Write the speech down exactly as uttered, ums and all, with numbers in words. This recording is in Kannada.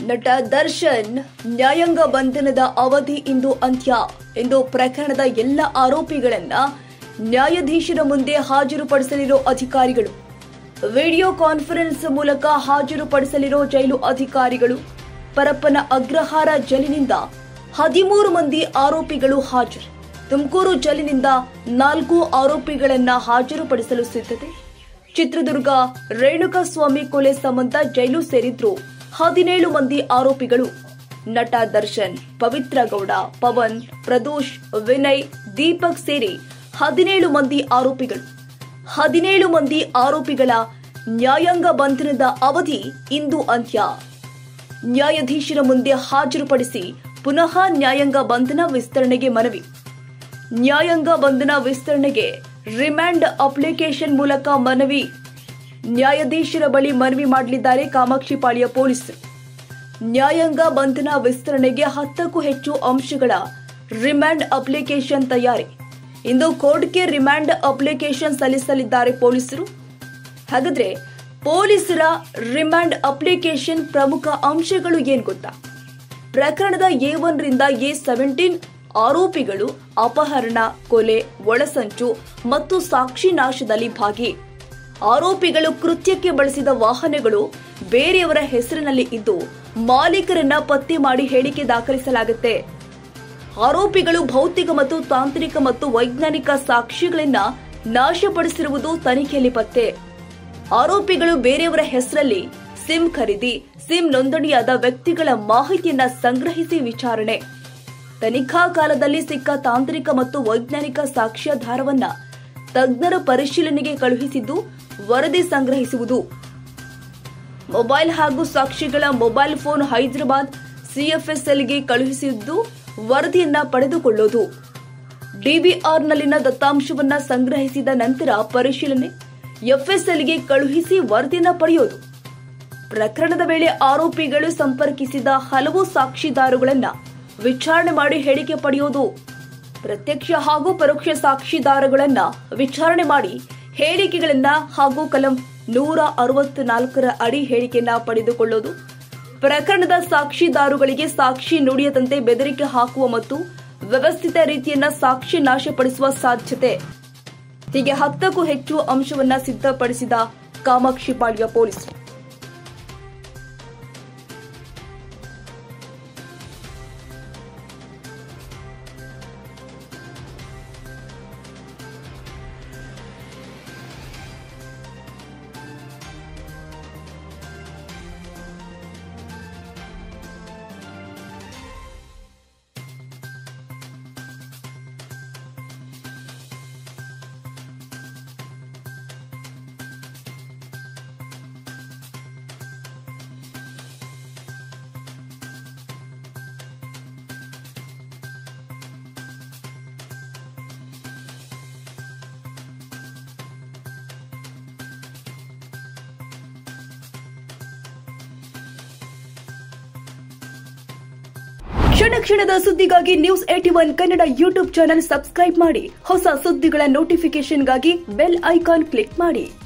ನಟ ದರ್ಶನ್ ನ್ಯಾಯಾಂಗ ಬಂಧನದ ಅವಧಿ ಇಂದು ಅಂತ್ಯ ಎಂದು ಪ್ರಕರಣದ ಎಲ್ಲ ಆರೋಪಿಗಳನ್ನ ನ್ಯಾಯಾಧೀಶರ ಮುಂದೆ ಹಾಜರುಪಡಿಸಲಿರೋ ಅಧಿಕಾರಿಗಳು. ವಿಡಿಯೋ ಕಾನ್ಫರೆನ್ಸ್ ಮೂಲಕ ಹಾಜರುಪಡಿಸಲಿರೋ ಜೈಲು ಅಧಿಕಾರಿಗಳು. ಪರಪ್ಪನ ಅಗ್ರಹಾರ ಜೈಲಿನಿಂದ ಹದಿಮೂರು ಮಂದಿ ಆರೋಪಿಗಳು ಹಾಜರು. ತುಮಕೂರು ಜೈಲಿನಿಂದ ನಾಲ್ಕು ಆರೋಪಿಗಳನ್ನ ಹಾಜರುಪಡಿಸಲು ಸಿದ್ಧತೆ. ಚಿತ್ರದುರ್ಗ ರೇಣುಕಾಸ್ವಾಮಿ ಕೊಲೆ ಸಂಬಂಧ ಜೈಲು ಸೇರಿದ್ರು ಹದಿನೇಳು ಮಂದಿ ಆರೋಪಿಗಳು. ನಟ ದರ್ಶನ್, ಪವಿತ್ರ ಗೌಡ, ಪವನ್, ಪ್ರದೋಷ್, ವಿನಯ್, ದೀಪಕ್ ಸೇರಿ ಹದಿನೇಳು ಮಂದಿ ಆರೋಪಿಗಳು. ಹದಿನೇಳು ಮಂದಿ ಆರೋಪಿಗಳ ನ್ಯಾಯಾಂಗ ಬಂಧನದ ಅವಧಿ ಇಂದು ಅಂತ್ಯ. ನ್ಯಾಯಾಧೀಶರ ಮುಂದೆ ಹಾಜರುಪಡಿಸಿ ಪುನಃ ನ್ಯಾಯಾಂಗ ಬಂಧನ ವಿಸ್ತರಣೆಗೆ ಮನವಿ. ನ್ಯಾಯಾಂಗ ಬಂಧನ ವಿಸ್ತರಣೆಗೆ ರಿಮ್ಯಾಂಡ್ ಅಪ್ಲಿಕೇಶನ್ ಮೂಲಕ ಮನವಿ. ನ್ಯಾಯಾಧೀಶರ ಬಳಿ ಮನವಿ ಮಾಡಲಿದ್ದಾರೆ ಕಾಮಾಕ್ಷಿಪಾಳ್ಯ ಪೊಲೀಸರು. ನ್ಯಾಯಾಂಗ ಬಂಧನ ವಿಸ್ತರಣೆಗೆ ಹತ್ತಕ್ಕೂ ಹೆಚ್ಚು ಅಂಶಗಳ ರಿಮ್ಯಾಂಡ್ ಅಪ್ಲಿಕೇಶನ್ ತಯಾರಿ. ಇಂದು ಕೋರ್ಟ್ಗೆ ರಿಮ್ಯಾಂಡ್ ಅಪ್ಲಿಕೇಶನ್ ಸಲ್ಲಿಸಲಿದ್ದಾರೆ ಪೊಲೀಸರು. ಹಾಗಾದ್ರೆ ಪೊಲೀಸರ ರಿಮ್ಯಾಂಡ್ ಅಪ್ಲಿಕೇಶನ್ ಪ್ರಮುಖ ಅಂಶಗಳು ಏನು ಗೊತ್ತಾ? ಪ್ರಕರಣದ ಎ ಒನ್ ರಿಂದ ಎ ಸೆವೆಂಟೀನ್ ಆರೋಪಿಗಳು ಅಪಹರಣ, ಕೊಲೆ, ಒಳಸಂಚು ಮತ್ತು ಸಾಕ್ಷಿ ನಾಶದಲ್ಲಿ ಭಾಗಿ. ಆರೋಪಿಗಳು ಕೃತ್ಯಕ್ಕೆ ಬಳಸಿದ ವಾಹನಗಳು ಬೇರೆಯವರ ಹೆಸರಿನಲ್ಲಿ ಇದ್ದು ಮಾಲೀಕರನ್ನ ಪತ್ತೆ ಮಾಡಿ ಹೇಳಿಕೆ ದಾಖಲಿಸಲಾಗುತ್ತೆ. ಆರೋಪಿಗಳು ಭೌತಿಕ ಮತ್ತು ತಾಂತ್ರಿಕ ಮತ್ತು ವೈಜ್ಞಾನಿಕ ಸಾಕ್ಷ್ಯಗಳನ್ನ ನಾಶಪಡಿಸಿರುವುದು ತನಿಖೆಯಲ್ಲಿ ಪತ್ತೆ. ಆರೋಪಿಗಳು ಬೇರೆಯವರ ಹೆಸರಲ್ಲಿ ಸಿಮ್ ಖರೀದಿ, ಸಿಮ್ ನೋಂದಣಿಯಾದ ವ್ಯಕ್ತಿಗಳ ಮಾಹಿತಿಯನ್ನ ಸಂಗ್ರಹಿಸಿ ವಿಚಾರಣೆ. ತನಿಖಾ ಕಾಲದಲ್ಲಿ ಸಿಕ್ಕ ತಾಂತ್ರಿಕ ಮತ್ತು ವೈಜ್ಞಾನಿಕ ಸಾಕ್ಷ್ಯಾಧಾರವನ್ನ ತಜ್ಞರ ಪರಿಶೀಲನೆಗೆ ಕಳುಹಿಸಿದ್ದು ವರದಿ ಸಂಗ್ರಹಿಸುವುದು. ಮೊಬೈಲ್ ಹಾಗೂ ಸಾಕ್ಷಿಗಳ ಮೊಬೈಲ್ ಫೋನ್ ಹೈದರಾಬಾದ್ ಸಿಎಫ್ಎಸ್ಎಲ್ಗೆ ಕಳುಹಿಸಿದ್ದು ವರದಿಯನ್ನ ಪಡೆದುಕೊಳ್ಳೋದು. ಡಿವಿಆರ್ನಲ್ಲಿನ ದತ್ತಾಂಶವನ್ನ ಸಂಗ್ರಹಿಸಿದ ನಂತರ ಪರಿಶೀಲನೆ, ಎಫ್ಎಸ್ಎಲ್ಗೆ ಕಳುಹಿಸಿ ವರದಿಯನ್ನ ಪಡೆಯೋದು. ಪ್ರಕರಣದ ವೇಳೆ ಆರೋಪಿಗಳು ಸಂಪರ್ಕಿಸಿದ ಹಲವು ಸಾಕ್ಷಿದಾರಗಳನ್ನ ವಿಚಾರಣೆ ಮಾಡಿ ಹೇಳಿಕೆ ಪಡೆಯೋದು. ಪ್ರತ್ಯಕ್ಷ ಹಾಗೂ ಪರೋಕ್ಷ ಸಾಕ್ಷಿದಾರಗಳನ್ನ ವಿಚಾರಣೆ ಮಾಡಿ ಹೇಳಿಕೆಗಳನ್ನ ಹಾಗೂ ಕಲಂ ನೂರ ಅರವತ್ನಾಲ್ಕರ ಅಡಿ ಹೇಳಿಕೆಯನ್ನ ಪಡೆದುಕೊಳ್ಳೋದು. ಪ್ರಕರಣದ ಸಾಕ್ಷಿದಾರುಗಳಿಗೆ ಸಾಕ್ಷಿ ನುಡಿಯದಂತೆ ಬೆದರಿಕೆ ಹಾಕುವ ಮತ್ತು ವ್ಯವಸ್ಥಿತ ರೀತಿಯನ್ನ ಸಾಕ್ಷಿ ನಾಶಪಡಿಸುವ ಸಾಧ್ಯತೆ. ಹೀಗೆ ಹತ್ತಕ್ಕೂ ಹೆಚ್ಚು ಅಂಶವನ್ನ ಸಿದ್ಧಪಡಿಸಿದ ಕಾಮಾಕ್ಷಿಪಾಳ್ಯ ಪೊಲೀಸರು. ಕ್ಷಣ ಕ್ಷಣದ ಸುದ್ದಿಗಾಗಿ news eighty one Kannada YouTube channel subscribe ಮಾಡಿ. ಹೊಸ ಸುದ್ದಿಗಳ ನೋಟಿಫಿಕೇಶನ್ಗಾಗಿ ಬೆಲ್ ಐಕಾನ್ ಕ್ಲಿಕ್ ಮಾಡಿ.